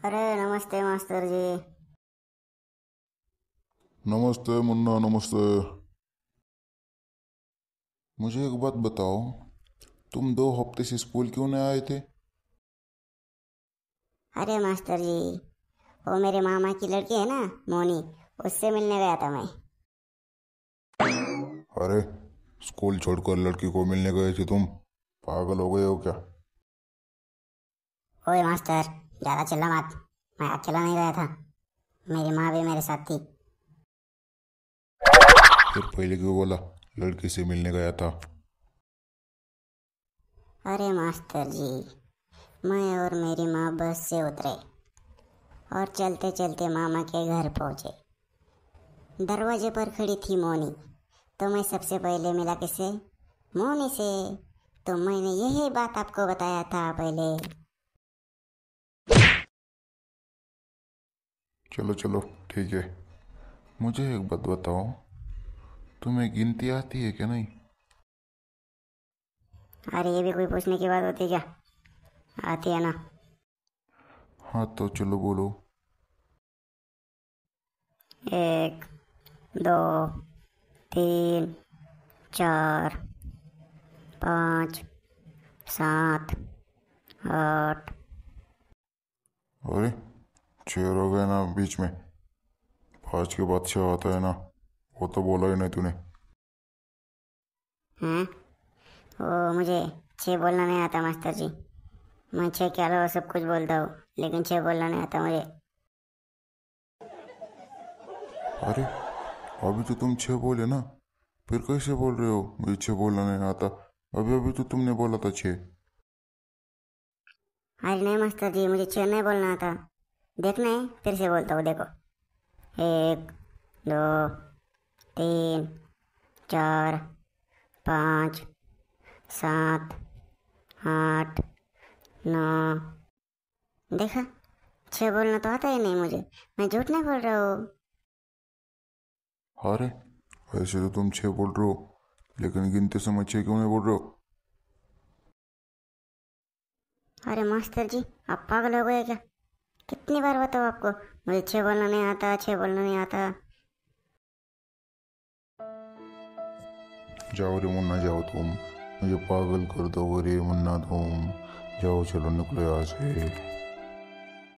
अरे नमस्ते मास्टर जी। नमस्ते मुन्ना, नमस्ते। मुझे एक बात बताओ, तुम 2 हफ्ते से स्कूल क्यों नहीं आए थे? अरे मास्टर जी, वो मेरे मामा की लड़की है ना, मोनी, उससे मिलने गया था मैं। अरे, स्कूल छोड़कर लड़की को मिलने गए थे तुम? पागल हो गए हो क्या? ओए मास्टर, ज़्यादा चिल्ला मत। मैं अकेला नहीं गया था, मेरी माँ भी मेरे साथ थी। फिर पहले क्यों बोला लड़की से मिलने गया था? अरे मास्टर जी, मैं और मेरी माँ बस से उतरे और चलते चलते मामा के घर पहुँचे। दरवाजे पर खड़ी थी मोनी, तो मैं सबसे पहले मिला किससे? मोनी से। तो मैंने यही बात आपको बताया था पहले। चलो चलो, ठीक है। मुझे एक बात बताओ, तुम्हें गिनती आती है क्या नहीं? अरे ये भी कोई पूछने की बात होती है क्या? आती है ना। हाँ तो चलो बोलो। 1, 2, 3, 4, 5, 7, 8। अरे, 6 हो गए ना बीच में। 5 के बाद 6 आता है ना, वो तो बोला ही नहीं तूने। हैं? वो मुझे छः बोलना नहीं आता मास्टर जी। मैं छः के अलावा सब कुछ बोलता हूँ, लेकिन छः बोलना नहीं आता मुझे। अरे, अभी तो तुम 6 बोले ना, फिर कैसे बोल रहे हो मुझे 6 बोलना नहीं आता? अभी अभी तो तुमने बोला था 6। अरे नहीं मास्टर जी, मुझे छः नहीं बोलना आता। देखना है, फिर से बोलता हूँ, देखो। 1, 2, 3, 4, 5, 7, 8, 9। देखा, छः बोलना तो आता ही नहीं मुझे। मैं झूठ नहीं बोल रहा हूँ। अरे, ऐसे तो तुम 6 बोल रहे हो, लेकिन गिनते समय 6 क्यों नहीं बोल रहे हो? अरे मास्टर जी, आप पागल हो गए क्या? कितनी बार बताओ आपको, मुझे छः बोलना नहीं आता, छः बोलना नहीं आता। जाओ रे मुन्ना, जाओ तुम। मुझे पागल कर दो रे मुन्ना तुम। जाओ, चलो निकलो यहाँ से।